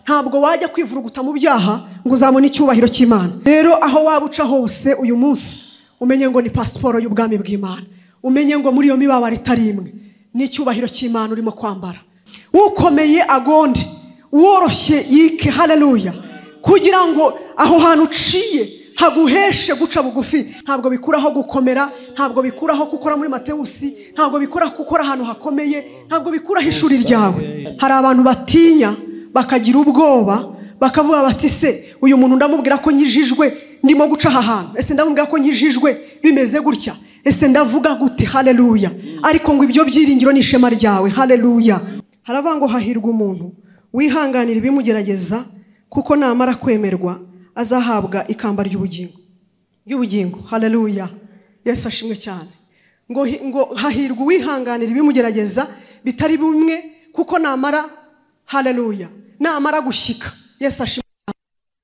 ntabwo wajya kwivuruguta mu byaha ngo uzabone icyubahiro cy'Imana. Rero aho wabuca hose uyu munsi umenye ngo ni pasiporo y'ubwami bw'Imana, umenye ngo muri iyo mibabaro itari imwe n'icyubahiro cy'Imana urimo kwambara. Ukomeye agonde, woroshye yike, haleluya, kugira ngo aho hantu uciye haguheshe guca bugufi. Ntabwo bikuraho gukomera, ntabwo bikuraho gukora muri Matewusi, ntabwo bikuraho gukora ahantu hakomeye, ntabwo bikuraho ishuri ryawe. Hari abantu batinya bakagira ubwoba bakavuga bati se uyu muntu ndamubwira ko nkijijwe ndimo guca aha hantu, ese ndamubwira ko nkijijwe bimeze gutya, ese ndavuga gute, haleluya. Ariko ngo ibyo byiringiro ni ishema ryawe, haleluya. Haravuga ngo hahirwa umuntu wihanganira ibimugerageza, kuko namara kwemerwa azahabwa ikamba ry'ubugingo, haleluya. Yesu ashimwe cyane. Ngo hahirwa wihanganira ibimugerageza bitari bimwe, kuko namara, haleluya, namara gushyika. Yesu ashimwe cyane.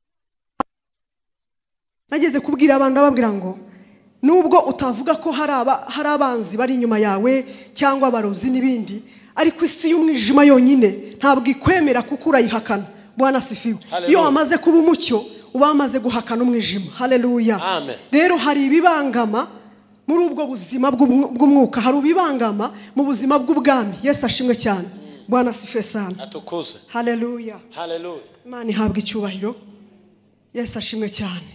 Nageze kubwira abantu babwira ngo nubwo utavuga ko hari abanzi bari inyuma yawe cyangwa abarozi n'ibindi, ariko isi y'umwijima yonyine ntabwo ikwemera kuko urayihakana. Bwana sifiwe. Iyo wamaze kuba umucyo uba wamaze guhakana umwijima, haleluya. Rero hari ibibangama muri ubwo buzima bw'umwuka, hari ubibangama mu buzima bw'ubwami. Yesu ashimwe cyane. Bwana sifiwe sana. Atukuze. Haleluya. Haleluya. Imana ihabwa icyubahiro. Yesu ashimwe cyane.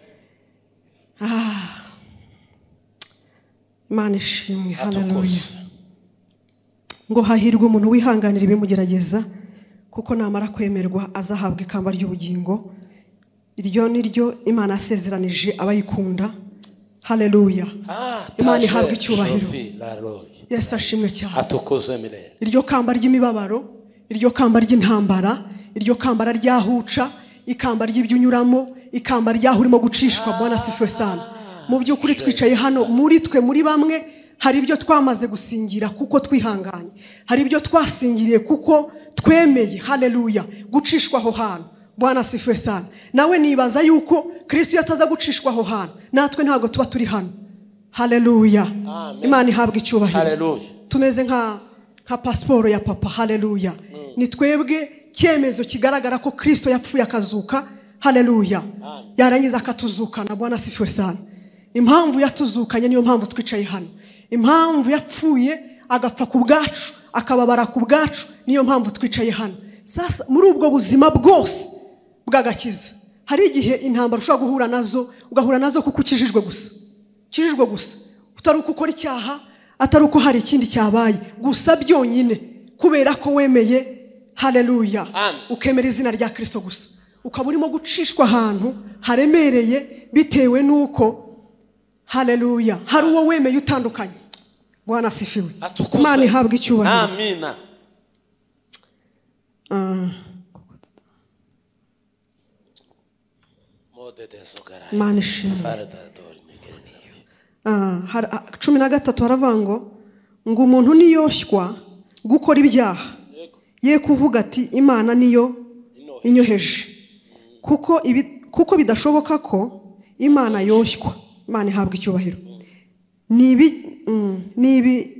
Imana ishimwe, haleluya. Ngo hahirwa umuntu wihanganira ibimugerageza, kuko namara kwemerwa azahabwa ikamba ry'ubugingo. Iryo ni ryo Imana yasezeranije abayikunda, haleluya. Imana ihabwa icyubahiro. Yesu ashimwe cyane. Atukuze mirere. Iryo kamba ry'imibabaro, iryo kamba ry'intambara, iryo kamba ryahuca, ikamba ry'ibyunyuramo, ikamba ryaho urimo gucishwa. Bwana sifiwe sana. Mu by'ukuri twicaye hano muri twe, muri bamwe hari ibyo twamaze gusingira kuko twihanganye, hari ibyo twasingiriye kuko twemeye, haleluya, gucishwa aho hantu. Bwana sifiwe sana. Nawe nibaza yuko Kristo yataza gucishwa aho hantu natwe ntabwo tuba turi hano, haleluya. Imana ihabwa icyubahiro. Haleluya. Tumeze nka pasiporo ya papa, haleluya. Ni twebwe cyemezo kigaragara ko Kristo yapfuye akazuka, haleluya, yarangiza akatuzukana. Bwana sifiwe sana. Impamvu yatuzukanye niyo mpamvu twicaye hano. Impamvu yapfuye agapfa ku bwacu, akababara ku bwacu, niyo mpamvu twicaye hano. Sasa muri ubwo buzima bwose bw'agakiza hari igihe intambara ushobora guhura nazo, ugahura nazo kuko ukijijwe gusa, utari uko ukora icyaha, atari uko hari ikindi cyabaye, gusa byonyine kubera ko wemeye, haleluya, ukemera izina rya Kristo gusa, ukaba urimo gucishwa ahantu haremereye bitewe nuko, haleluya, hari uwo wemeye utandukanye. Bwana sifiwe. Imana ihabwa icyubahiro. Amina. Imana ishimwe. 13 haravuga ngo umuntu niyoshywa gukora ibyaha ye kuvuga ati Imana niyo inyoheje, kuko bidashoboka ko Imana yoshywa. Imana ihabwa icyubahiro. Nibi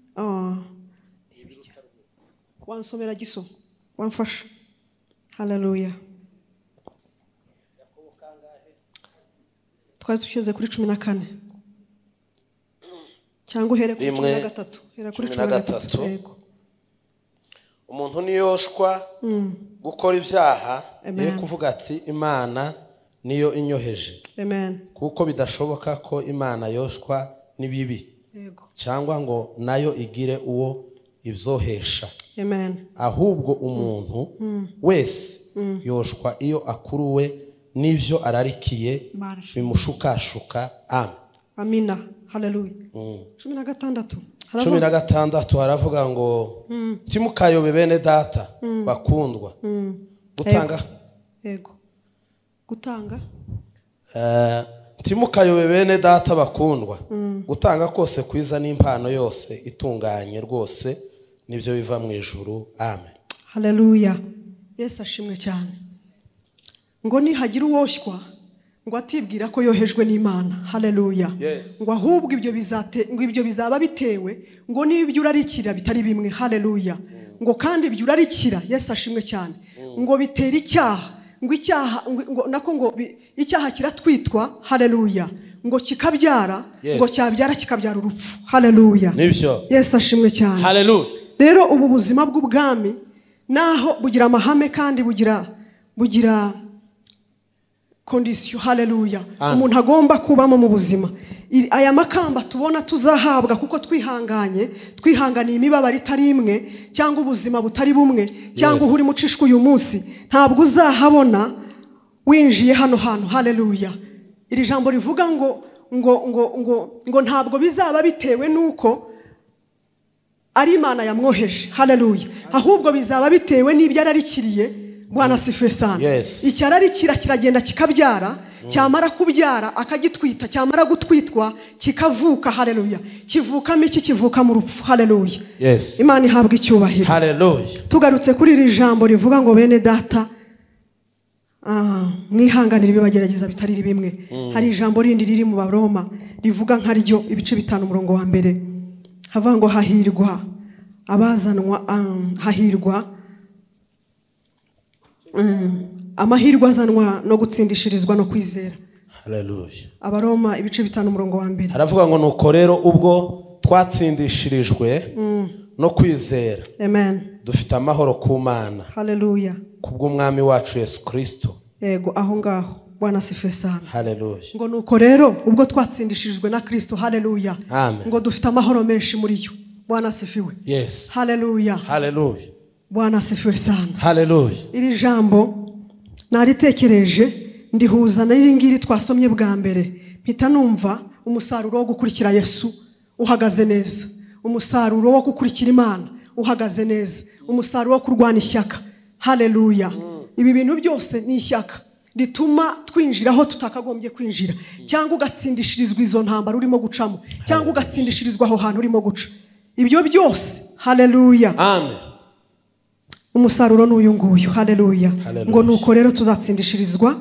wansomera giso wamfasha, haleluya. Twari tushyize kuri 14 cyangwa uhere kuri 13. Hera kuri 13. Yego. Umuntu niyoshwa gukora ibyaha ye kuvuga ati Imana niyo inyoheje. Amen. Kuko bidashoboka ko Imana yoshwa nibibi. Yego. Cyangwa ngo nayo igire uwo ibzohesha. Amen. Ahubwo umuntu wese yoshwa iyo akuruwe n'ivyo ararikiye bimushukashuka. Amina. Haleluya. 16 haravuga ngo timukayobe bene data bakundwa. Gutanga. Yego. Gutanga. Timukayobe bene data bakundwa. Gutanga kose kwiza n'impano yose itunganye rwose nibyo biva mu ijuru. Amen. Haleluya. Yesu ashimwe cyane. Ngo nihagira uwoshywa ngo atibwira ko yohejwe n'Imana, haleluya. Ngo ahubwo ibyo bizaba bitewe ngo n'ibyo urarikira bitari bimwe, haleluya. Ngo kandi ibyo urarikira, Yesu ashimwe cyane, ngo bitera icyaha, ngo icyaha ngo nako ngo icyaha kiratwitwa, haleluya, ngo kikabyara, ngo cyabyara kikabyara urupfu, haleluya. Nibyo. Yesu ashimwe cyane. Haleluya. Rero ubu buzima bw'ubwami naho bugira amahame kandi bugira condition, haleluya, umuntu agomba kubamo mu buzima. Aya makamba tubona tuzahabwa kuko twihanganiye imibabaro itari imwe cyangwa ubuzima butari bumwe cyangwa uhuri mucishwe uyu munsi, ntabwo uzahabona winjiye hano hantu, haleluya. Iri jambo rivuga ngo ntabwo bizaba bitewe nuko ari Imana yamwoheje, haleluya, ahubwo bizaba bitewe n'ibyo yararikiriye. Bwana sifiwe sana. Icyararikira kiragenda kikabyara, cyamara kubyara akagitwita, cyamara gutwitwa kikavuka, haleluya. Kivukamo iki? Kivuka mu rupfu, haleluya. Imana ihabwa icyubahiro, haleluya. Tugarutse kuri iri jambo rivuga ngo bene data mwihanganira ibibagerageza bitari bimwe. Hari ijambo rindi riri mu Baroma rivuga nkaryo ibice 5 umurongo wa mbere, havuga ngo hahirwa abazanwa, hahirwa amahirwe azanwa no gutsindishirizwa no kwizera, haleluya. Abaroma ibice 5 umurongo wa mbere haravuga ngo nuko rero ubwo twatsindishirijwe no kwizera, amen, dufite amahoro ku Mana, haleluya, kubw'umwami wacu Yesu Kristo. Yego, aho ngaho Bwana sifiwe sana, haleluya. Ngo nuko rero ubwo twatsindishirijwe na Kristo, haleluya, amen, ngo dufite amahoro menshi muri yo. Bwana sifiwe, yes, haleluya, haleluya. Bwana sifiwe sana, haleluya. Iri jambo naritekereje ndihuza n'iri ngiri twasomye bwa mbere, mpita numva umusaruro wo gukurikira Yesu uhagaze neza, umusaruro wo gukurikira Imana uhagaze neza, umusaruro wo kurwana ishyaka, haleluya. Ibi bintu byose ni ishyaka rituma twinjira aho tutakagombye kwinjira, cyangwa ugatsindishirizwa izo ntambara urimo gucamo, cyangwa ugatsindishirizwa aho hantu urimo guca. Ibyo byose, haleluya, amen, umusaruro n'uyu nguyu, haleluya. Ngo nuko rero tuzatsindishirizwa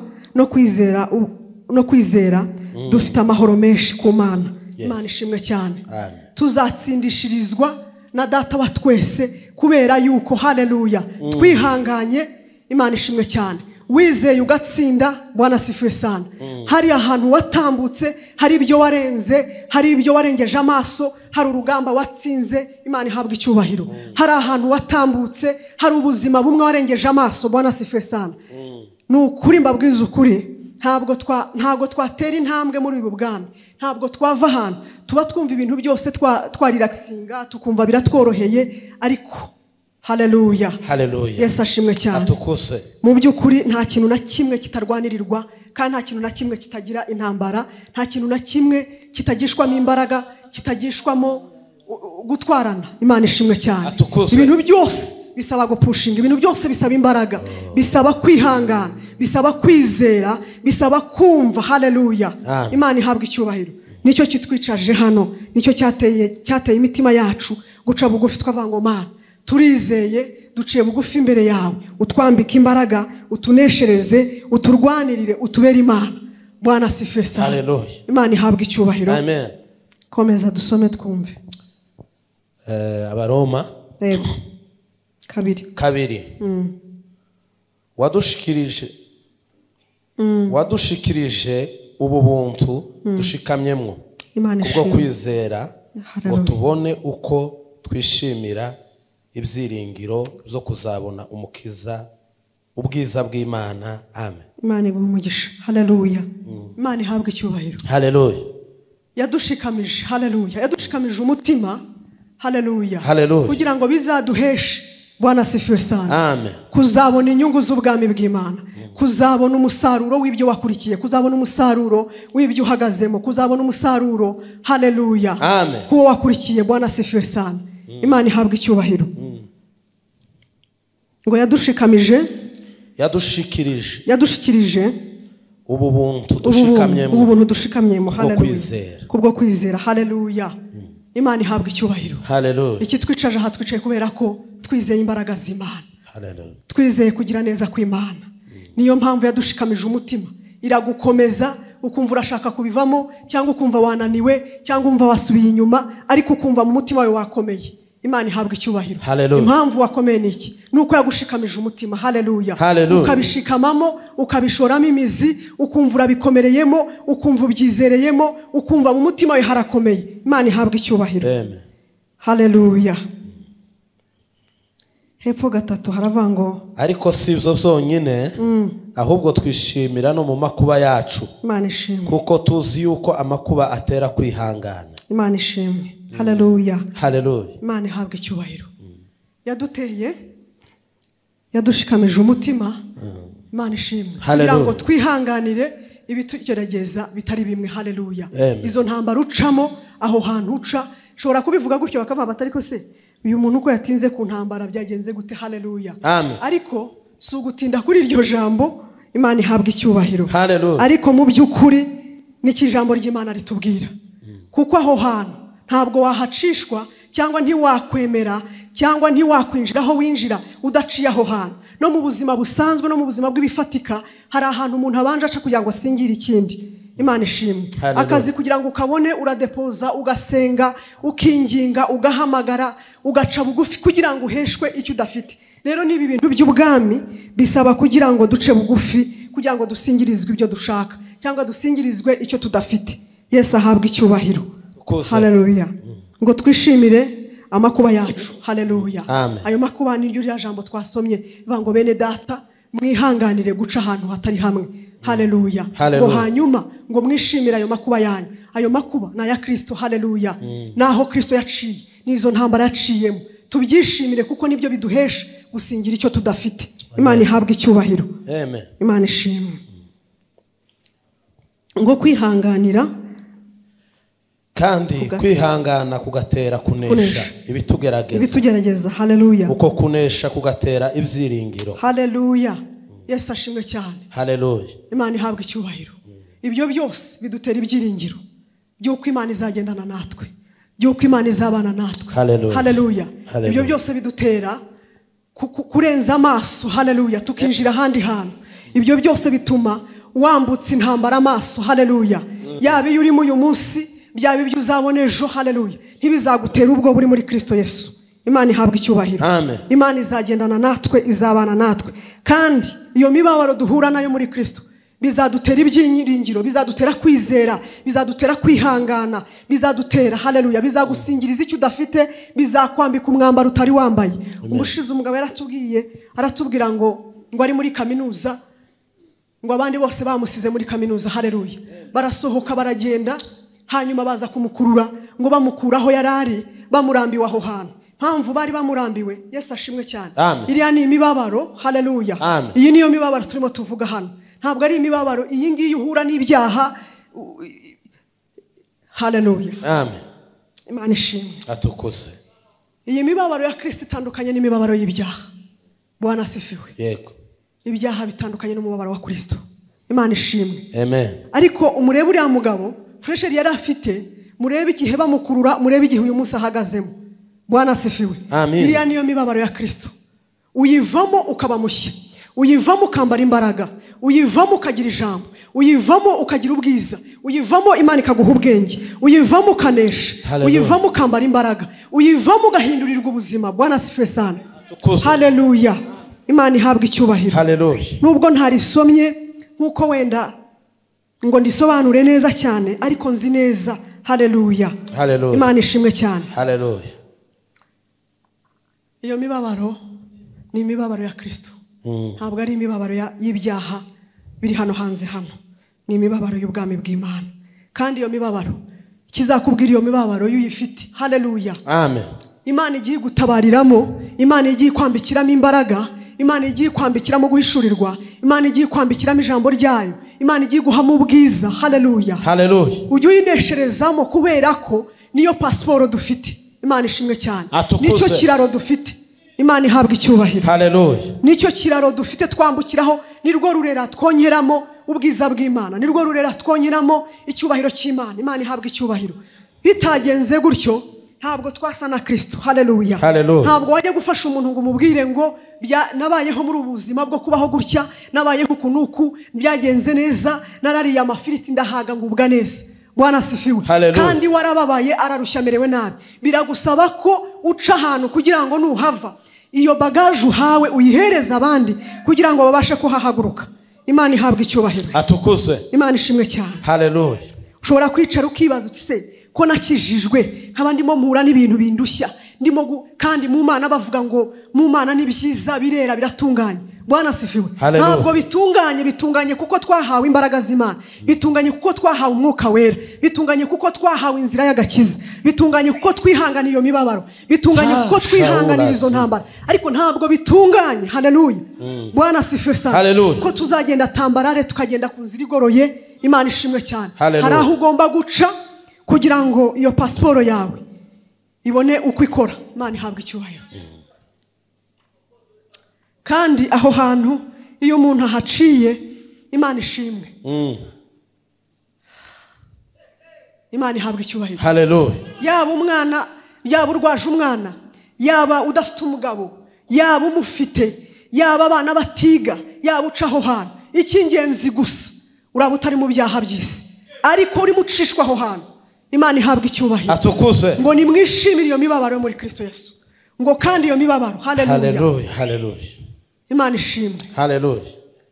no kwizera dufite amahoro menshi ku Mana. Imana ishimwe cyane. Tuzatsindishirizwa na Data wa twese kubera yuko, haleluya, twihanganye. Imana ishimwe cyane. Wizeye ugatsinda. Bwana sifiwe sana. Hari ahantu watambutse, hari ibyo warenze, hari ibyo warengeje amaso, hari urugamba watsinze. Imana ihabwa icyubahiro. Hari ahantu watambutse, hari ubuzima bumwe warengeje amaso. Bwana sifiwe sana. Nukuri mbabwiza ukuri, ntabwo twatera intambwe muri ubu bwami, ntabwo twava ahantu tuba twumva ibintu byose twariraxinga tukumva biratworoheye, ariko haleluya, haleluya, Yesu ashimwe cyane. Atukuse. Mu by'ukuri nta kintu na kimwe kitarwanirirwa, kandi nta kintu na kimwe kitagira intambara, nta kintu na kimwe kitagishwamo imbaraga, kitagishwamo gutwarana. Imana ishimwe cyane. Atukuse. Ibintu byose bisaba gupushinga, ibintu byose bisaba imbaraga, bisaba kwihangana, bisaba kwizera, bisaba kumva, haleluya. Imana ihabwa icyubahiro. Nicyo kitwicaje hano, nicyo cyateye imitima yacu guca bugufi, twavuga ngo Mana turizeye, duciye bugufi imbere yawe, utwambika imbaraga, utuneshereze, uturwanirire, utubere Imana. Bwana sifiwe sana. Haleluya. Imana ihabwa icyubahiro. Amen. Komeza dusome twumve. Abaroma yego 2 wadushikirije ubu buntu dushikamyemwo kubwo kwizera, ngo tubone uko twishimira ibyiringiro zo kuzabona umukiza, ubwiza bw'Imana. Amen. Imana ibuhe umugisha. Haleluya. Imana ihabwa icyubahiro. Haleluya. Yadushikamije, haleluya, yadushikamije umutima, haleluya, haleluya, kugira ngo bizaduheshe. Bwana sifiwe sana. Amen. Kuzabona inyungu z'ubwami bw'Imana, kuzabona umusaruro w'ibyo wakurikiye, kuzabona umusaruro w'ibyo uhagazemo, kuzabona umusaruro, haleluya, amen, kuwo wakurikiye. Bwana sifiwe sana. Imana ihabwa icyubahiro. Ngo yadushikirije ubu buntu dushikamyemo, haleluya, kubwo kwizera, haleluya. Imana ihabwa icyubahiro. Haleluya. Iki twicaje aha twicaye kubera ko twizeye imbaraga z'Imana. Haleluya. Twizeye kugira neza kw'Imana. Niyo mpamvu yadushikamije umutima. Iragukomeza ukumva urashaka kubivamo, cyangwa ukumva wananiwe, cyangwa umva wasubiye inyuma, ariko ukumva mu mutima wawe wakomeye. Imana ihabwa icyubahiro. Hallelujah. Impamvu wakomeye niki nuko yagushikamije umutima. Haleluya. Hallelujah. Ukabishikamamo, ukabishoramo imizi, ukumva urabikomereyemo, ukumva ubyizereyemo, ukumva mu mutima we harakomeye. Imana ihabwa icyubahiro. Amen. Haleluya. Hepfo gatatu haravuga ngo ariko si ibyo byonyine, ahubwo twishimira no mu makuba yacu. Imana ishimwe. Kuko tuzi yuko amakuba atera kwihangana. Imana ishimwe. Haleluya. Haleluya. Imana ihabwa icyubahiro. Yaduteye, yadushikamije umutima. Imana ishimwe. Kugira ngo twihanganire ibitugerageza bitari bimwe. Haleluya. Izo ntambara ucamo, aho hantu uca, shobora kubivuga gutyo bakavuga batari ko se uyu muntu uko yatinze ku ntambara byagenze gute. Haleluya. Ariko si ugutinda kuri iryo jambo. Imana ihabwa icyubahiro. Haleluya. Ariko mu by'ukuri n'ikijambo ry'Imana ritubwira, kuko aho hantu ntabwo wahacishwa cyangwa ntiwakwemera cyangwa ntiwakwinjira aho winjira udaciye aho hantu. No mu buzima busanzwe no mu buzima bw'ibifatika hari ahantu umuntu abanje aca kugira ngo asingire ikindi. Imana ishimwe. Akazi kugira ngo ukabone uradepoza, ugasenga, ukinginga, ugahamagara, ugaca bugufi kugira ngo uheshwe icyo udafite. Rero nibi bintu by'ubwami bisaba kugira ngo duce bugufi, kugira ngo dusingirizwe ibyo dushaka cyangwa dusingirizwe icyo tudafite. Yesu ahabwa icyubahiro. Haleluya. Ngo twishimire amakuba yacu. Haleluya. Ayo makuba ni ryo jambo twasomye bivuga ngo bene data mwihanganire guca ahantu hatari hamwe. Haleluya. Ngo hanyuma ngo mwishimire ayo makuba yanyu. Ayo makuba na ya Kristo. Haleluya. Naho Kristo yaciye nizo ntambara yaciyemo, tubyishimire kuko nibyo biduhesha gusingira icyo tudafite. Imana ihabwa icyubahiro. Amen. Imana ishimwe. Ngo kwihanganira kandi kwihangana kugatera kunesha ibitugerageza. Haleluya. uko kunesha kugatera ibyiringiro. Haleluya. Yesu ashimwe cyane. Haleluya. Imana ihabwa icyubahiro. Ibyo byose bidutera ibyiringiro by'uko Imana izagendana natwe, by'uko Imana izabana natwe. Haleluya. Ibyo byose bidutera kurenza amaso. Haleluya. Tukinjira ahandi hantu. Ibyo byose bituma wambutse intambara amaso. Haleluya. Yaba iyo urimo uyu munsi, byaba ibyo uzabona ejo. Haleluya. Ntibizagutera ubwo buri muri Kristo Yesu. Imana ihabwa icyubahiro. Imana izagendana natwe, izabana natwe, kandi iyo mibabaro duhura nayo muri Kristo bizadutera ibyiringiro, bizadutera kwizera, bizadutera kwihangana, bizadutera haleluya, bizagusingiriza icyo udafite, bizakwambika umwambaro utari wambaye. Umushize umugabo aratubwira ngo ari muri kaminuza, ngo abandi bose bamusize muri kaminuza. Haleluya. Barasohoka baragenda, hanyuma baza kumukurura, ngo bamukuraho yarari, bamurambiwe aho hantu. Mpamvu bari bamurambiwe. Yesu ashimwe cyane. Iriya ni imibabaro. Haleluya. Iyi niyo mibabaro turimo tuvuga hano. Ntabwo ari imibabaro iyi ngiyi uhura n'ibyaha. Haleluya. Amen. Imana ishimwe. Atukuze. Iyi mibabaro ya Kristo itandukanye n'imibabaro y'ibyaha. Bwana asifiwe. Yego. Ibyaha bitandukanye n'umubabaro wa Kristo. Imana ishimwe. Amen. Ariko umurebe uriya mugabo fresheri yari afite, murebe igihe bamukurura, murebe igihe uyu munsi ahagazemo. Bwana asifiwe. Iriya niyo mibabaro ya Kristo. Uyivamo ukaba mushya, uyivamo ukambara imbaraga, uyivamo ukagira ijambo, uyivamo ukagira ubwiza, uyivamo Imana ikaguha ubwenge, uyivamo ukanesha, uyivamo ukambara imbaraga, uyivamo ugahindurirwa ubuzima. Bwana asifiwe sana. Haleluya. Imana ihabwa icyubahiro. Haleluya. Nubwo ntarisomye nkuko wenda ngo ndisobanure neza cyane, ariko nzi neza. Haleluya. Haleluya. Imana ishimwe cyane. Haleluya. Iyo mibabaro ni imibabaro ya Kristo. Ntabwo ari imibabaro y'ibyaha biri hano hanze hano. Ni imibabaro y'ubwami bw'Imana. Kandi iyo mibabaro kizakubwira iyo mibabaro y'uyifite. Haleluya. Amen. Imana igiye gutabariramo, Imana igiye kwambikiramo imbaraga, Imana igiye kwambikiramo guhishurirwa, Imana igiye kwambikiramo ijambo ryayo, Imana igiye guhamo ubwiza. Haleluya. Haleluya. Ujye uyinesherezamo kubera ko niyo pasiporo dufite. Imana ishimwe cyane. Nicyo kiraro dufite. Imana ihabwa icyubahiro. Haleluya. Nicyo kiraro dufite twambukiraho, nirwo rurera twongeramo ubwiza bw'Imana, nirwo rurera twongeramo icyubahiro cy'Imana. Imana ihabwa icyubahiro. Bitagenze gutyo ntabwo twasa na Kristo. Haleluya. Ntabwo wajya gufasha umuntu ngo umubwire ngo nabayeho muri ubuzima bwo kubaho gutya, nabayeho kunuku, byagenze neza, narariye amafiriti ndahaga ngubwa neza. Bwana asifiwe. Kandi warababaye ararushya amerewe nabi, biragusaba ko uca ahantu kugira ngo nuhava iyo bagaje uhawe uyihereza abandi kugira ngo babashe kuhahaguruka. Imana ihabwa icyubahiro. Atukuze. Imana ishimwe cyane. Haleluya. Ushobora kwicara ukibaza uti se ko nakijijwe nkaba ndimo mpura n'ibintu bindushya ndimo kandi mu Mana bavuga ngo mu Mana n'ibyiza birera biratunganye. Bwana asifiwe. Ntabwo bitunganye kuko twahawe imbaraga z'Imana, bitunganye kuko twahawe umwuka wera, bitunganye kuko twahawe inzira y'agakiza, bitunganye kuko twihanganira iyo mibabaro, bitunganye kuko twihanganira izo ntambara, ariko ntabwo bitunganye. Haleluya. Bwana asifiwe sana. Ko tuzagenda tambarare tukagenda ku nzira igoroye. Imana ishimwe cyane. Hari aho ugomba guca kugira ngo iyo pasiporo yawe ibone uko ikora. Imana ihabwa icyubahiro. Kandi aho hantu iyo umuntu ahaciye Imana ishimwe. Imana ihabwa icyubahiro. Haleluya. Yaba umwana, yaba urwaje umwana, yaba udafite umugabo, yaba umufite, yaba abana batiga, yaba uca aho hantu, icy'ingenzi gusa uraba utari mu byaha by'isi, ariko uri mucishwa aho hantu. Imana ihabwa icyubahiro. Atukuze. Ngo nimwishimire iyo mibabaro yo muri Kristo Yesu. Ngo kandi iyo mibabaro. Haleluya. Haleluya. Haleluya. Imana ishimwe. Haleluya.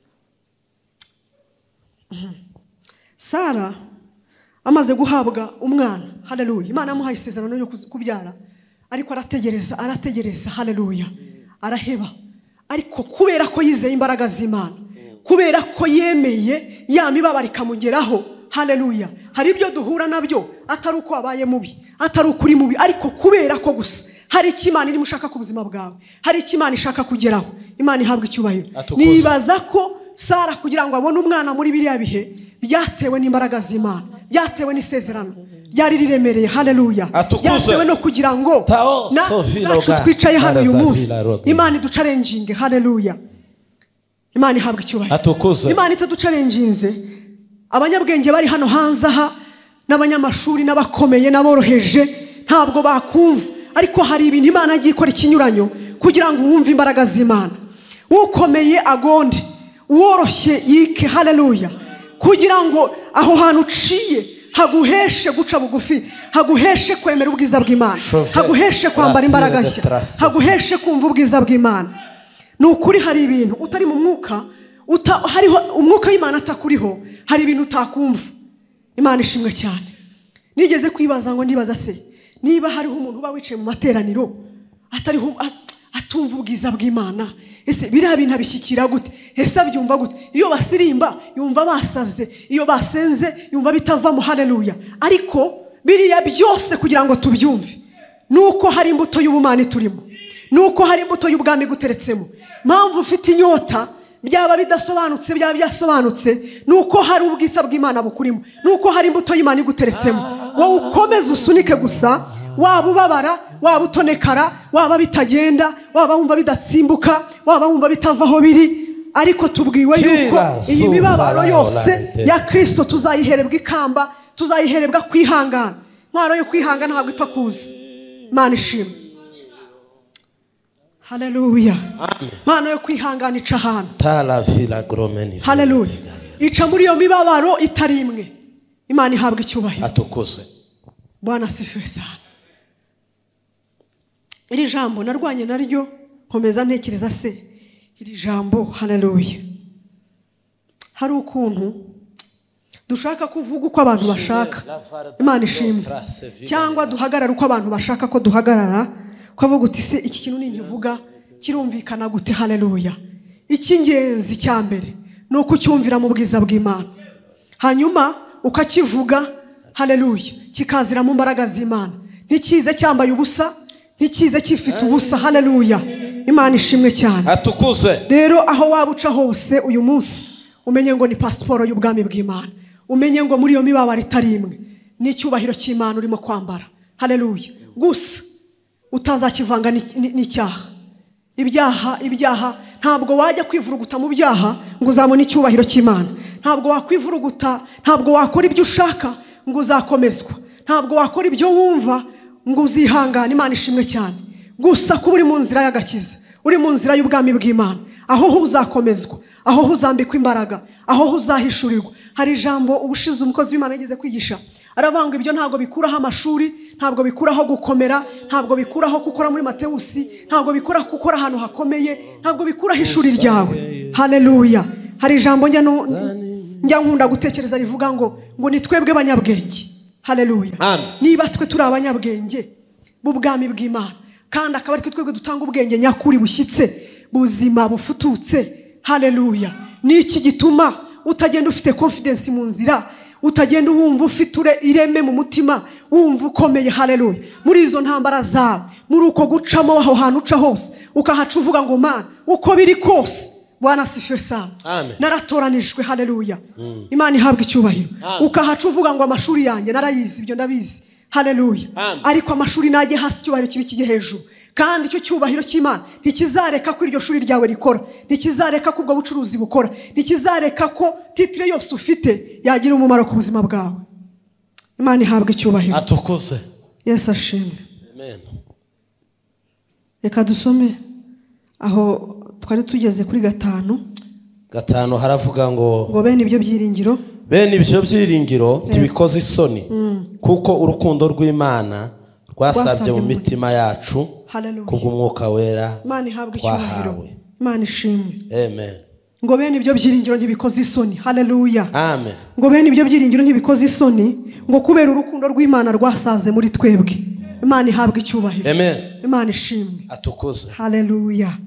Sara amaze guhabwa umwana. Haleluya. Imana yamuhaye isezerano yo kubyara, ariko arategereza. Haleluya. Araheba, ariko kubera ko yizeye imbaraga z'Imana, kubera ko yemeye ya mibabaro ikamugeraho. Haleluya. Hari ibyo duhura nabyo atari uko wabaye mubi, atari ukuri mubi, ariko kubera ko gusa hari ikimana iri mushaka ku buzima bwawe, hari ikimana ishaka kugeraho. Imana ihabwa icyubahiro. Nibaza ko Sara kugira ngo abone umwana muri biriya bihe byatewe n'imbaraga z'Imana, byatewe n'isezerano ryari riremereye. Haleluya. Byatewe no kugira ngo nacu twicaye hano uyu munsi Imana iducarenjinge. Haleluya. Imana ihabwa icyubahiro. Imana itaducarenjinze, abanyabwenge bari hano hanze aha n'abanyamashuri n'abakomeye n'aboroheje ntabwo bakumva, ariko hari ibintu Imana yagiye ikora ikinyuranyo kugira ngo wumve imbaraga z'Imana. Ukomeye agonde, uworoshye yike. Haleluya. Kugira ngo aho hantu uciye haguheshe guca bugufi, haguheshe kwemera ubwiza bw'Imana, haguheshe kwambara imbaraga nshya, haguheshe kumva ubwiza bw'Imana. Nukuri hari ibintu utari mu mwuka, hariho umwuka w'Imana atakuriho, hari ibintu utakumva. Imana ishimwe cyane. Nigeze kwibaza ngo ndibaza se niba hariho umuntu uba wicaye mu materaniro atariho atumva ubwiza bw'Imana, ese biriya bintu abishyikira gute? Ese abyumva gute? Iyo basirimba yumva basaze, iyo basenze yumva bitavamo. Haleluya. Ariko biriya byose kugira ngo tubyumve nuko hari imbuto y'ubumana turimo, nuko hari imbuto y'ubwami guteretsemo. Mpamvu ufite inyota byaba bidasobanutse byaba byasobanutse, nuko hari ubwiza bw'Imana bukurimo, nuko hari imbuto y'Imana iguteretsemo. Wowe ukomeze usunike gusa, waba ubabara, waba utonekara, waba bitagenda, waba wumva bidatsimbuka, waba wumva bitavaho biri, ariko tubwiwe yuko iyi mibabaro yose ya Kristo tuzayiherebwa ikamba, tuzayiherebwa kwihangana. Ntwaro yo kwihangana ntabwo ipfa kuza. Imana ishimwe. Haleluya. Imana yo kwihangana ica ahantu. Haleluya. Ica muri iyo mibabaro itari imwe. Imana ihabwa icyubahiro. Atukuze. Bwana asifiwe sana. Iri jambo narwanye naryo nkomeza ntekereza se iri jambo. Haleluya. Hari ukuntu dushaka kuvuga uko abantu bashaka. Imana ishimwe. Cyangwa duhagarara uko abantu bashaka ko duhagarara, ukavuga uti se iki kintu ninkivuga kirumvikana gute? Haleluya. Icy'ingenzi cyambere ni uko cyumvira mu bwiza bw'Imana, hanyuma ukakivuga. Haleluya. Kikazira mu mbaraga z'Imana, ntikize cyambaye ubusa, ntikize kifite ubusa. Haleluya. Imana ishimwe cyane. Atukuze. Rero aho wabuca hose uyu munsi umenye ngo ni pasiporo y'ubwami bw'Imana, umenye ngo muri iyo mibabaro itari imwe n'icyubahiro cy'Imana urimo kwambara. Haleluya. Gusa utazakivanga n'icyaha. Ibyaha ntabwo wajya kwivuruguta mu byaha ngo uzabone icyubahiro cy'Imana. Ntabwo wakwivuruguta, ntabwo wakora ibyo ushaka ngo uzakomezwa, ntabwo wakora ibyo wumva ngo uzihangane. Imana ishimwe cyane. Gusa kuba uri mu nzira y'agakiza, uri mu nzira y'ubwami bw'Imana, aho uzakomezwa, aho uzambikwa imbaraga, aho uzahishurirwa. Hari ijambo ubushize umukozi w'Imana yigeze kwigisha, aravanga ibyo ntabwo bikuraho amashuri, ntabwo bikuraho gukomera, ntabwo bikuraho gukora muri Matewusi, ntabwo bikuraho gukora ahantu hakomeye, ntabwo bikuraho ishuri ryawe. Haleluya. Hari ijambo njya nkunda gutekereza rivuga ngo ni twebwe abanyabwenge. Haleluya. Niba twe turi abanyabwenge b'ubwami bw'Imana kandi akaba ari twebwe dutanga ubwenge nyakuri bushyitse buzima bufututse. Haleluya. Niki gituma utagenda ufite confidence mu nzira, utagenda wumva ufite ireme mu mutima, wumva ukomeye? Haleluya. Muri izo ntambara zawe, muri uko gucamo aho hantu uca hose ukahaca uvuga ngo Mana uko biri kose Bwana asifiwe sana, naratoranijwe. Haleluya. Imana ihabwa icyubahiro. Ukahaca uvuga ngo amashuri yanjye narayizi, ibyo ndabizi. Haleluya. Ariko amashuri najye hasi, icyubahiro kibi kijye hejuru. Kandi icyo cyubahiro cy'Imana ntikizareka ko iryo shuri ryawe rikora, ntikizareka ko ubwo bucuruzi bukora, ntikizareka ko titire yose ufite yagira umumaro ku buzima bwawe. Imana ihabwa icyubahiro. Atukuze. Yesu ashimwe. Amen. Reka dusome aho twari tugeze kuri 5 haravuga ngo bene ibyo byiringiro, bene ibyo byiringiro ntibikoze isoni, kuko urukundo rw'Imana rwasabye mu mitima yacu kubw'umwuka wera twahawe. Imana ishimwe. Amen. Ngo bene ibyo byiringiro ntibikoze isoni. Haleluya. Amen. Ngo bene ibyo byiringiro ntibikoze isoni, ngo kubera urukundo rw'Imana rwasaze muri twebwe. Imana ihabwa icyubahiro. Amen. Imana ishimwe. Atukuze. Haleluya.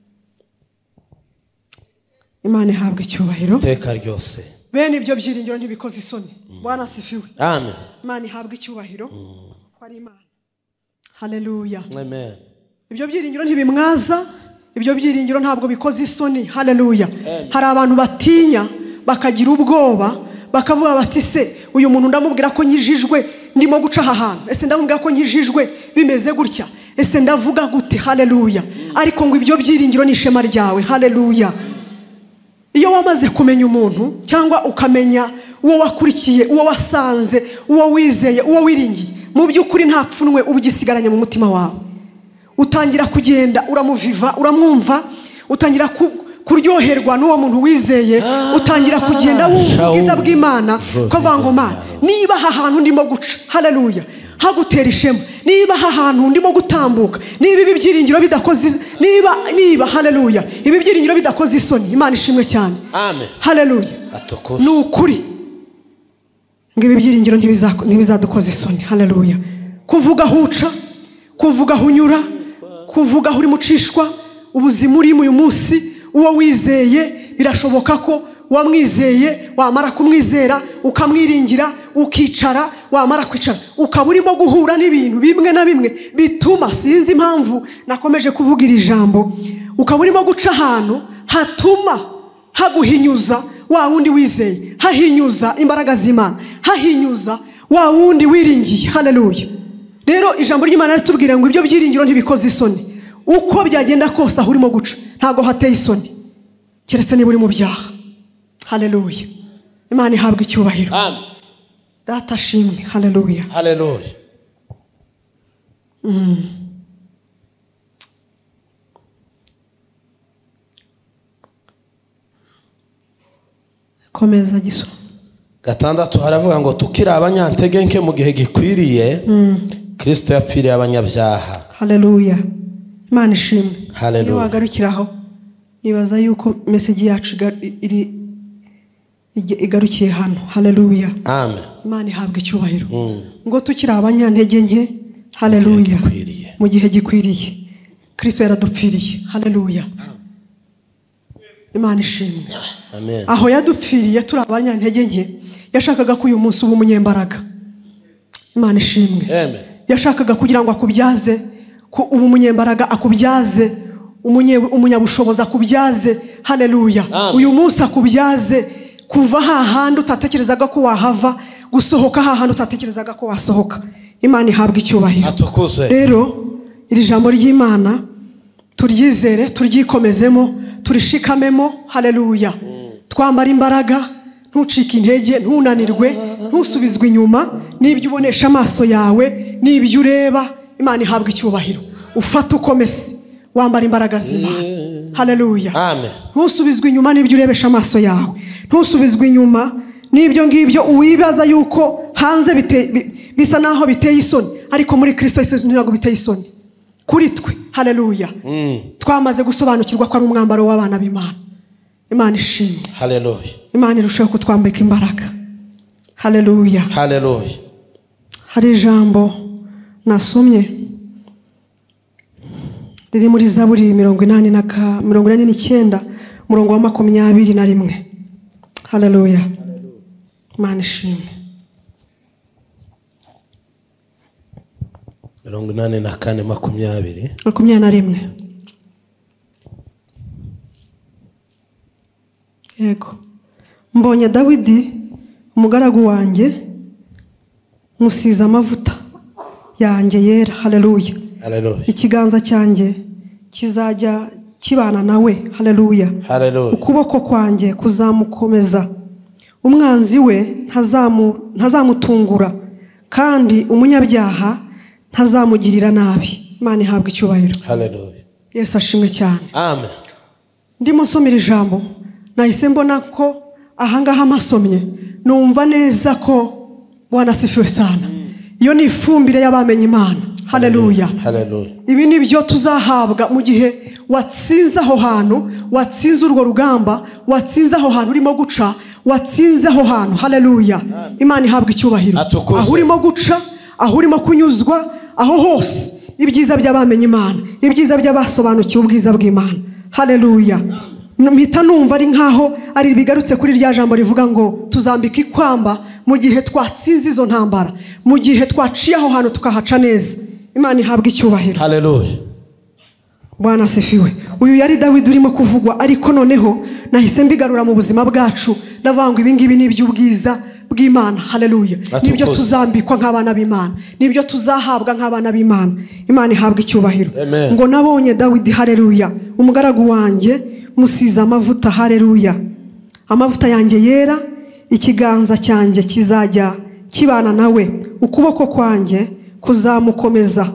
Imana ihabwa icyubahiro iteka ryose. Bene ibyo byiringiro ntibikoze isoni. Bwana asifiwe. Amen. Imana ihabwa icyubahiro. Kwari Imana. Haleluya. Amen. Ibyo byiringiro ntibimwaza, ibyo byiringiro ntabwo bikoze isoni. Haleluya. Hari abantu batinya bakagira ubwoba bakavuga bati se uyu muntu ndamubwira ko nkijijwe ndimo guca aha hantu, ese ndamubwira ko nkijijwe bimeze gutya, ese ndavuga gute? Haleluya. Ariko ngo ibyo byiringiro ni ishema ryawe. Haleluya. Iyo wamaze kumenya umuntu cyangwa ukamenya uwo wakurikiye, uwo wasanze, uwo wizeye, uwo wiringiye, mu by'ukuri nta pfunwe ubugisigaranye mu mutima wawe. Utangira kugenda uramuviva, uramwumva, utangira kuryoherwa n'uwo muntu wizeye, utangira kugenda wumva ubwiza bw'Imana, ukavuga ngo Mana niba aha hantu ndimo guca, haleluya, hagutera ishema. Niba aha hantu ndimo gutambuka, niba ibi byiringiro bidakoze, niba haleluya ibi byiringiro bidakoze isoni, Imana ishimwe cyane. Amen. Haleluya. Atukuze. Ni ukuri ngo ibi byiringiro ntibizadukoze isoni. Haleluya. Kuvuga huca, kuvuga hunyura, kuvuga uri mucishwa, ubuzima urimo uyu munsi, uwo wizeye birashoboka ko wamwizeye, wamara kumwizera ukamwiringira, ukicara, wamara kwicara ukaba urimo guhura n'ibintu bimwe na bimwe bituma, sinzi impamvu nakomeje kuvuga iri jambo, ukaba urimo guca ahantu hatuma haguhinyuza wa wundi wizeye, hahinyuza imbaraga z'Imana, hahinyuza wa wundi wiringiye. Haleluya. Rero ijambo ry'Imana ritubwira ngo ibyo byiringiro ntibikoze isoni. Uko byagenda kose aho urimo guca ntago hateye isoni, keretse niba uri mu byaha. Haleluya. Imana ihabwa icyubahiro. Amen. Data ashimwe. Haleluya. Haleluya. Komeza gisoma. 6 haravuga ngo tukiri abanyantege nke mu gihe gikwiriye, Kristo yapfiriye abanyabyaha. Haleluya. Imana ishimwe. Haleluya. Niba wagarukiraho nibaza yuko message yacu igarukiye hano. Haleluya. Amen. Imana ihabwa icyubahiro. Ngo tukiri abanyantege nke, haleluya, mu gihe gikwiriye Kristo yaradupfiriye. Haleluya. Imana ishimwe. Amen. Aho yadupfiriye turi abanyantege nke, yashakaga ko uyu munsi uba umunyembaraga. Imana ishimwe. Amen. Yashakaga kugira ngo akubyaze ko uba umunyembaraga, akubyaze umunyabushobozi, akubyaze. Haleluya. Uyu munsi akubyaze kuva hahandi utatekerezaga ko wahava, gusohoka hahandi utatekerezaga ko wasohoka. Imana ihabwa icyubahiro. Atukuze. Rero iri jambo ry'Imana turyizere, turyikomezemo, turishikamemo. Haleluya. Twambara imbaraga, ntucike intege, ntunanirwe, ntusubizwe inyuma. N'ibyo ubonesha amaso yawe, n'ibyo ureba, Imana ihabwa icyubahiro. Ufata ukomeze, wambara imbaraga z'Imana. Haleluya. Amen. Ntusubizwe inyuma n'ibyo urebesha amaso yawe, ntusubizwe inyuma n'ibyo ngibyo uwibaza yuko hanze bisa naho biteye isoni, ariko muri Kristo Yesu ntabwo biteye isoni kuri twe. Haleluya. Twamaze gusobanukirwa ko ari umwambaro w'abana b'Imana. Imana ishimwe. Haleluya. Imana irushaho kutwambika imbaraga. Haleluya. Haleluya. Hari ijambo nasomye riri muri Zaburi 89 umurongo wa 21. Haleluya. Imana ishimwe. 84:20. Yego. Mbonye Dawidi umugaragu wanjye musiza amavuta yanjye yera. Haleluya. Haleluya. Ikiganza cyanjye kizajya kibana nawe. Haleluya. Haleluya. Ukuboko kwanjye kuzamukomeza, umwanzi we ntazamutungura, kandi umunyabyaha ntazamugirira nabi. Imana ihabwe icyubahiro. Haleluya. Yesu ashimwe cyane. Amen. Ndimo nsomera ijambo nahise mbona ko ahangaha amasomye numva neza ko Bwana asifiwe sana. Iyo ni ifumbire y'abamenye Imana. Haleluya. Haleluya. Ibi ni byo tuzahabwa mu gihe watsinze aho hantu, watsinze urwo rugamba, watsinze aho hantu urimo guca, watsinze aho hantu. Haleluya. Imana ihabwe icyubahiro. Aho urimo guca, aho urimo kunyuzwa, aho hose ibyiza by'abamenye Imana, ibyiza by'abasobanukiwe ubwiza bw'Imana. Haleluya. Mpita numva ari nkaho ari bigarutse kuri rya jambo rivuga ngo tuzambika ikwamba mu gihe twatsinze izo ntambara, mu gihe twaciye aho hantu tukahaca neza. Imana ihabwe icyubahiro. Haleluya. Bwana asifiwe. Uyu yari Dawidi urimo kuvugwa, ariko noneho nahise mbigarura mu buzima bwacu ndavanga ibi ngibi n'iby'ubwiza bw'Imana. Haleluya. Nibyo tuzambikwa nk'abana b'Imana, nibyo tuzahabwa nk'abana b'Imana. Imana ihabwe icyubahiro. Ngo nabonye Dawidi, haleluya, umugaragu wanjye musiza amavuta. Haleluya. Amavuta yanjye yera, ikiganza cyanjye kizajya kibana nawe, ukuboko kwanjye kuzamukomeza,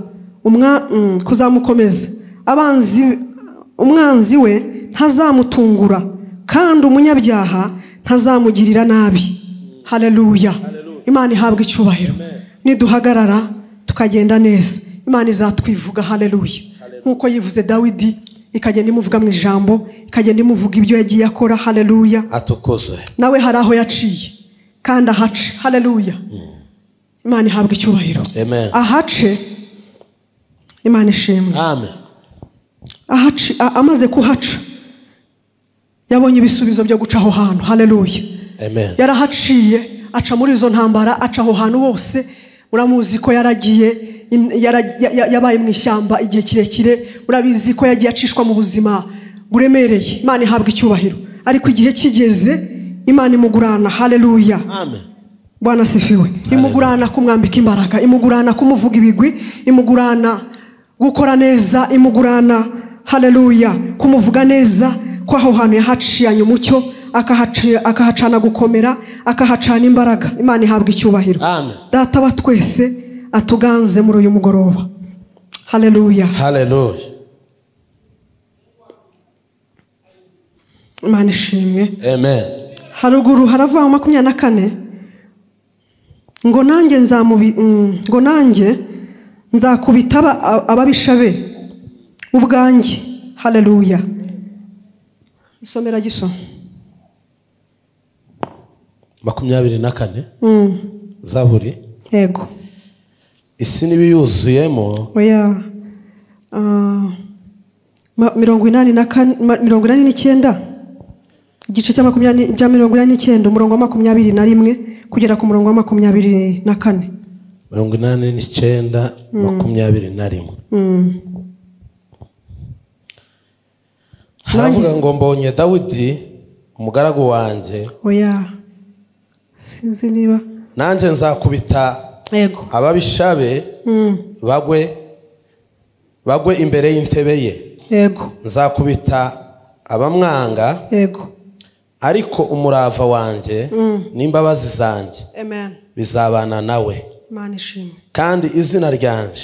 umwanzi we ntazamutungura, kandi umunyabyaha ntazamugirira nabi. Haleluya. Imana ihabwe icyubahiro. Niduhagarara tukagenda neza, Imana izatwivuga. Haleluya. Nkuko yivuze Dawidi, ikagenda imuvuga mu ijambo, ikagenda imuvuga ibyo yagiye akora. Haleluya. Atukozwe. Nawe hari aho yaciye kandi ahace. Haleluya. Imana ihabwe icyubahiro. Amen. Ahace. Imana ishimwe. Amen. Ahace, amaze kuhaca yabonye ibisubizo byo guca aho hantu. Haleluya. Amen. Yarahaciye aca muri izo ntambara, aca aho hantu hose. Uramuzi ko yabaye mu ishyamba igihe kirekire, urabizi ko yagiye acishwa mu buzima buremereye. Imana ihabwe icyubahiro. Ariko igihe kigeze Imana imugurana. Haleluya. Amen. Bwana asifiwe. Imugurana kumwambika imbaraga, imugurana kumuvuga ibigwi, imugurana gukora neza, imugurana, haleluya, kumuvuga neza ko aho hantu yahaciyanye umucyo, akahacana gukomera, akahacana imbaraga. Imana ihabwe icyubahiro. Amen. Data wa twese atuganze muri uyu mugoroba. Haleluya. Haleluya. Imana ishimwe. Amen. Haruguru haravuga 24 ngo nanjye nzakubita ababisha be ubwanjye. Haleluya. Isomera giso 24. Zaburi. Yego. Isi nibiyuzuyemo. Oya. 89 igice cya 89 umurongo wa 21 kugera ku murongo wa 24. 89 21. Haravuga ngo mbonye Dawidi umugaragu wanjye. Oya. Sinzi niba nanjye nzakubita yego ababisha be bagwe imbere y'intebe ye. Yego. Nzakubita abamwanga. Yego. Ariko umurava wanjye n'imbabazi zanjye bizabana nawe. Imana ishimwe. Kandi izina ryanje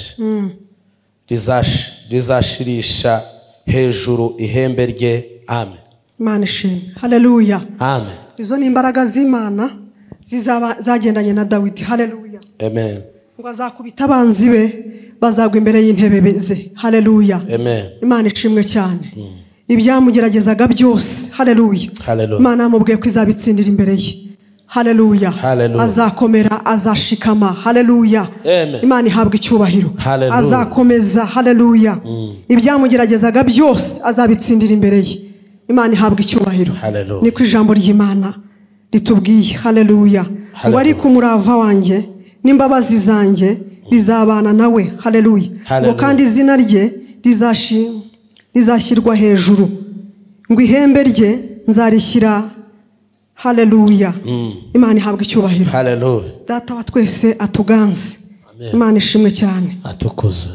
rizashirisha hejuru ihembe rye. Amen. Imana ishimwe. Haleluya. Amen. Izo ni imbaraga z'Imana zagendanye na Dawidi. Haleluya. Amen. Ngo azakubita abanzi be bazagwa imbere y'intebe ze. Haleluya. Amen. Imana ishimwe cyane. Ibyamugeragezaga byose. Haleluya. Imana amubwiye ko izabitsindira imbere ye. Haleluya. Azakomera, azashikama. Haleluya. Imana ihabwa icyubahiro. Azakomeza. Haleluya. Ibyamugeragezaga byose azabitsindira imbere ye. Imana ihabwa icyubahiro. Niko ijambo ry'Imana ritubwiye. Haleluya. Ngo ariko umurava wanjye n'imbabazi zanjye bizabana nawe. Haleluya. Ngo kandi izina rye rizashyirwa hejuru, ngo ihembe rye nzarishyira. Haleluya. Imana ihabwa icyubahiro. Haleluya. Data wa twese atuganze. Imana ishimwe cyane. Atukuze.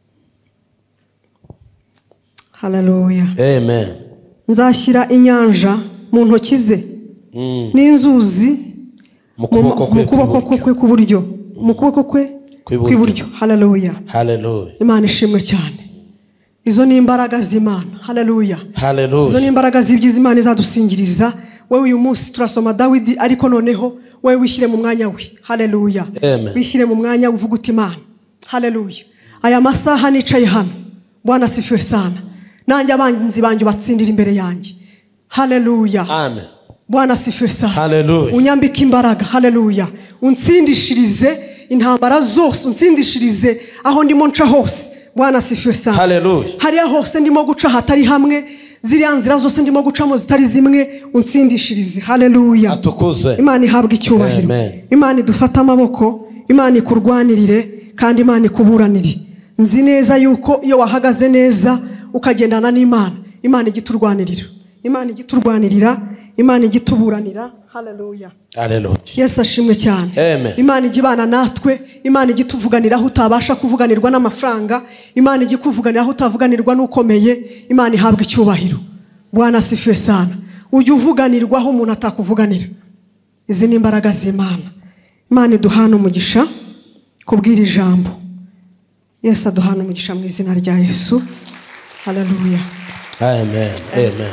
Haleluya. Amen. Nzashyira inyanja mu ntoki ze n'inzuzi mu kuboko kwe kw'iburyo, mu kuboko kwe kw'iburyo. Haleluya. Haleluya. Imana ishimwe cyane. Izo ni imbaraga z'Imana. Haleluya. Haleluya. Izo ni imbaraga z'ibyiza Imana izadusingiriza. Wewe uyu munsi turasoma Dawidi, ariko noneho wewe wishyire mu mwanya we. Haleluya. Wishyire mu mwanya uvuga uti Imana. Haleluya. Aya masaha nicaye hano, Bwana asifiwe sana. Nanjye abanzi banjye batsindira imbere yanjye. Haleluya. Amen. Bwana asifiwe sana. Haleluya. Unyambika imbaraga. Haleluya. Unsindishirize intambara zose, unsindishirize aho ndimo nca hose. Bwana asifiwe sana. Haleluya. Hariya hose ndimo guca hatari hamwe, ziriya nzira zose ndimo gucamo zitari zimwe, unsindishirize. Haleluya. Atukuzwe. Imana ihabwa icyubahiro. Imana idufata amaboko, Imana ikurwanirire kandi Imana ikuburanire. Nzi neza yuko iyo wahagaze neza ukagendana n'Imana, Imana igiturwanirira. Imana igiturwanirira, Imana igituburanira. Haleluya. Haleluya. Yesu ashimwe cyane. Amen. Imana igibana natwe, Imana igituvuganira aho utabasha kuvuganirwa n'amafaranga, Imana igikuvuganira aho utavuganirwa n'ukomeye. Imana ihabwa icyubahiro. Bwana asifiwe sana. Ujye uvuganirwa aho umuntu atakuvuganira. Izi ni imbaraga z'Imana. Imana iduhana umugisha kubwira ijambo. Yesu aduhana umugisha mu izina rya Yesu. Haleluya. Amen. Amen.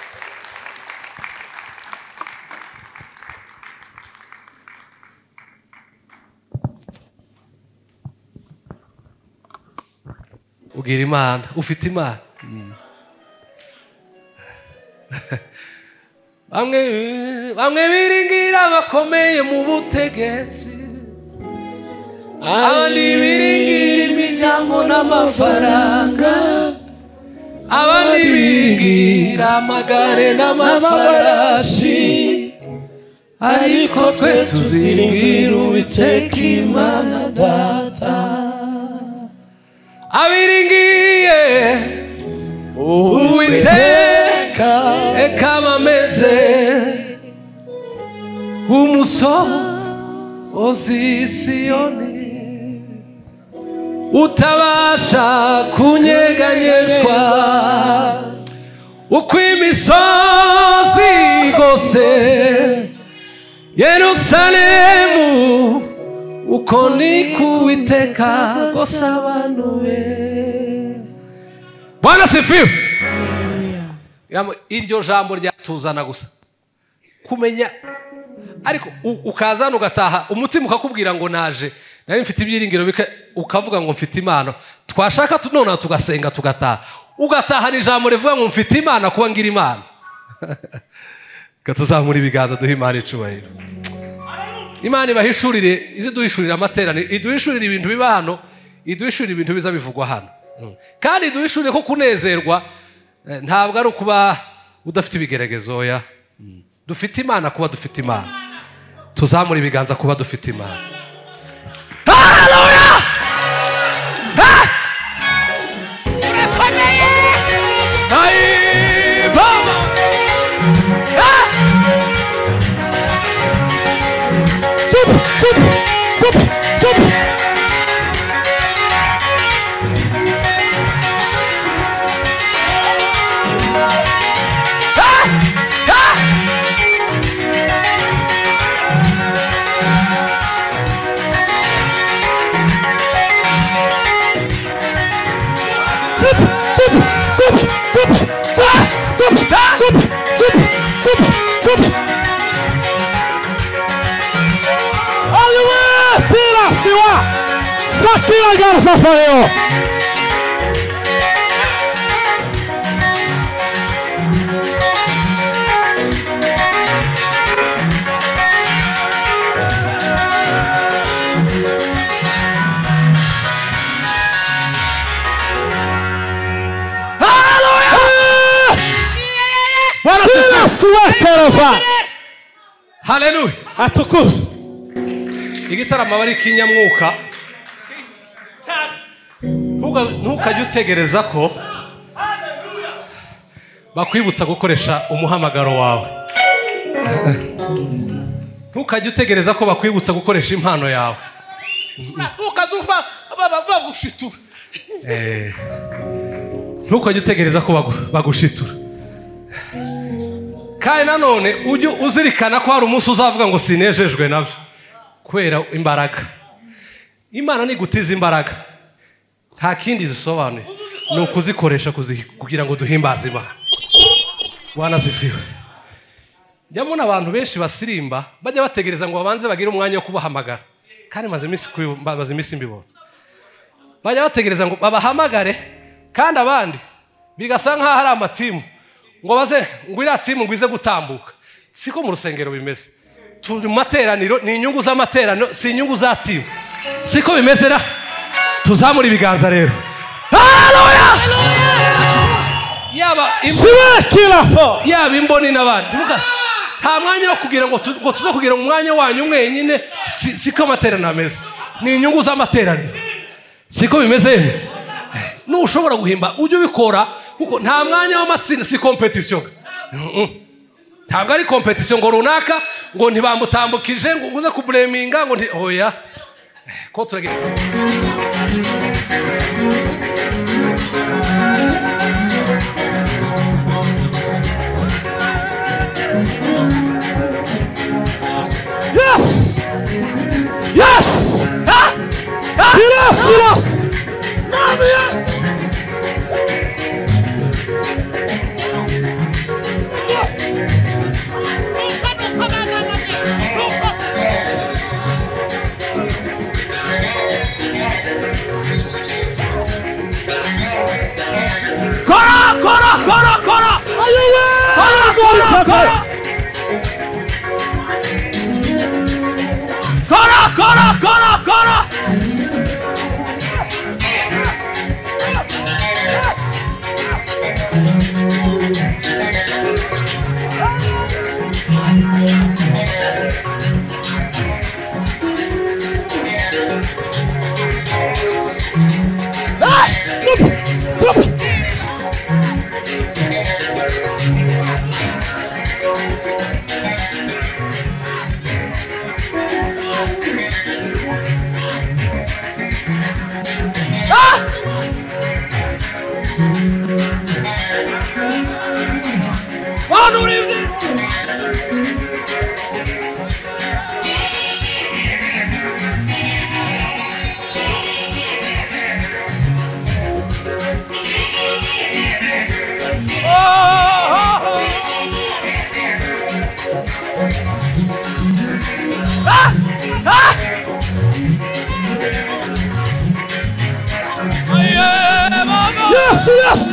Ugira Imana, ufite Imana. Bamwe biringira bakomeye mu butegetsi, abandi biringira imiryango n'amafaranga, abandi biringira amagare n'amafarashi, ariko twe tuziringira Uwiteka Imana Data. Abiringiye Uwiteka eka bameze umusozi Siyoni utabasha kunyeganyezwa, uko imisozi igose Yerusalemu, uko ni kuwiteka gose abantu be. Bwana asifiwe. Iryo jambo ryatuzana gusa kumenya, ariko ukazana ugataha umutima ukakubwira ngo naje, nari mfite ibyiringiro ukavuga ngo mfite Imana, twashaka none tugasenga tugataha, ugataha ni jambo rivuga ngo mfite Imana kuba ngira Imana. Katuzamura ibiganza duha Imana icubahiro. Imana ibahishurire, iziduhishurira amaterane, iduhishurire ibintu biba hano, iduhishurire ibintu biza bivugwa hano, kandi iduhishurire ko kunezerwa ntabwo ari ukuba udafite ibigeragezo. Ya dufite Imana kuba dufite Imana. Tuzamura ibiganza kuba dufite Imana. Haleluya. Ai baba. Fatira garza fayo. Haleluya. Atukuze. Igitaramo bari kinyamwuka. Ntukajye utegereza ko bakwibutsa gukoresha umuhamagaro wawe. Ntukajye utegereza ko bakwibutsa gukoresha impano yawe. Ukazumva bagushitura. Ntukajye utegereza ko bagushitura. Kandi nanone ujye uzirikana ko hari umunsi uzavuga ngo sinejejwe nabyo kubera imbaraga. Imana nigutiza imbaraga nta kindi zisobanuye ni ukuzikoresha kugira ngo duhimbaze Imana. Bwana sifiwe. Njyamuna abantu benshi basirimba bajya bategereza ngo babanze bagire umwanya wo kubahamagara, kandi maze iminsi mbibona bajya bategereza ngo babahamagare, kandi abandi bigasa nk'aho hari amatimu ngo baze ngo iriya timu ngo ize gutambuka. Siko mu rusengero bimeze. Turi mu materaniro, ni inyungu z'amateraniro, si inyungu za timu. Siko bimeze ra. Tuzamura ibiganza rero. Haleluya. Yaba imboni n'abandi. Nta mwanya wo kugira ngo tuze kugira umwanya wanyu mwenyine. Siko amateraniro ameze. Ni inyungu z'amateraniro. Siko bimeze. Nushobora guhimba ujye ubikora kuko nta mwanya w'amatsinda, si competition. Ntabwo ari competition ngo runaka ngo ntibamutambukije ngo uze kubleminga ngo oya. Ko turagenda. Yes! Yes! Ha! Yes! Mami, yes! Kora! Yes!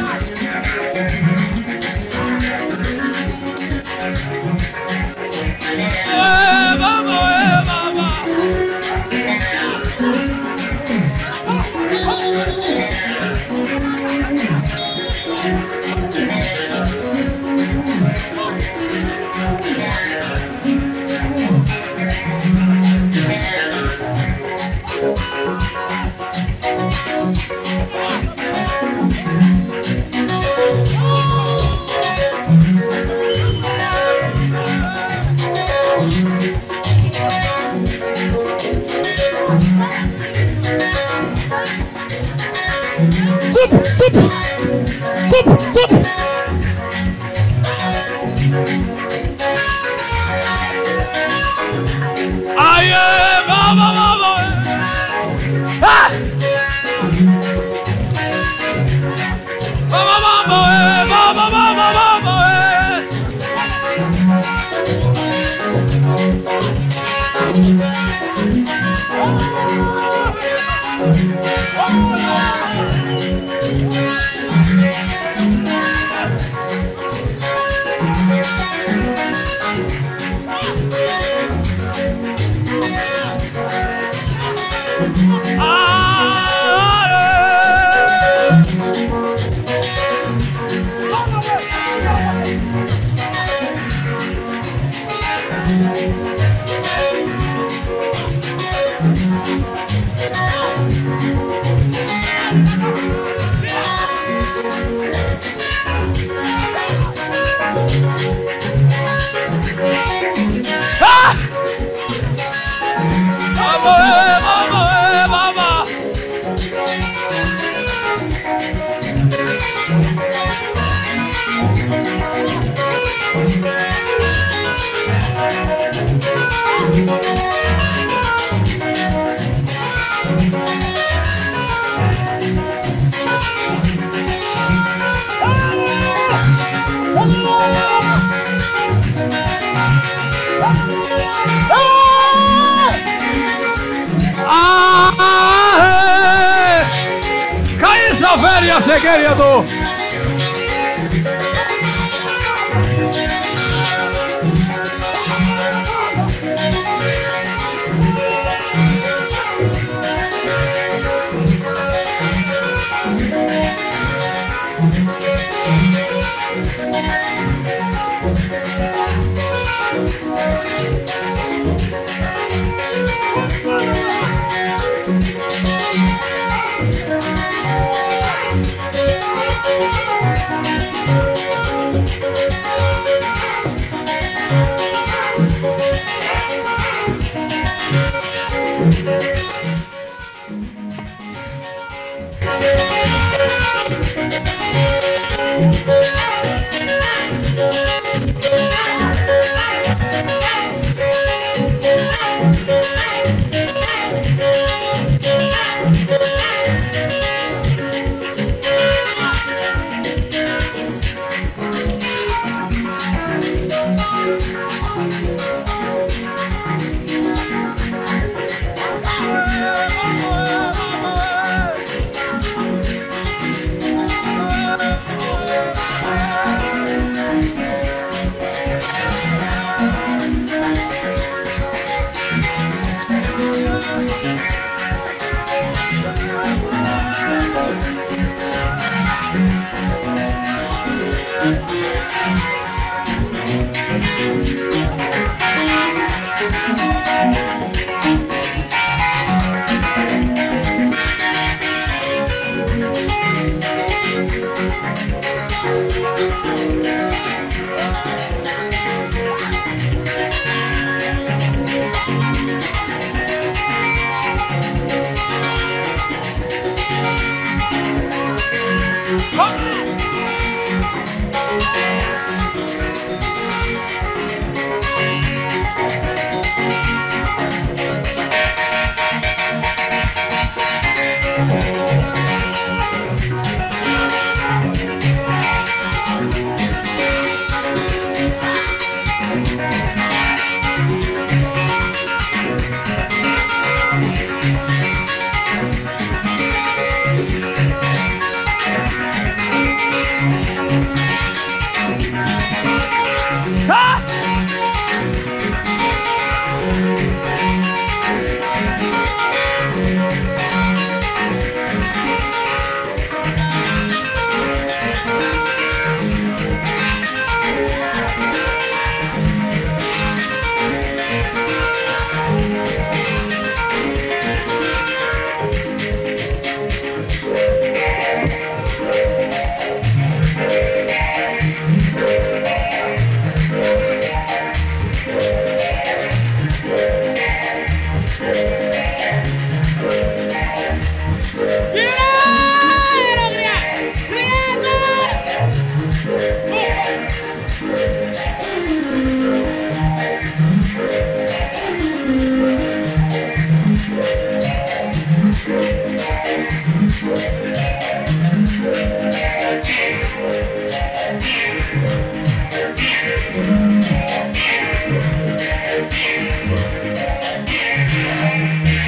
Feria se queria do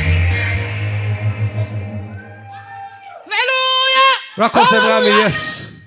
Rakoze mwami Yesu.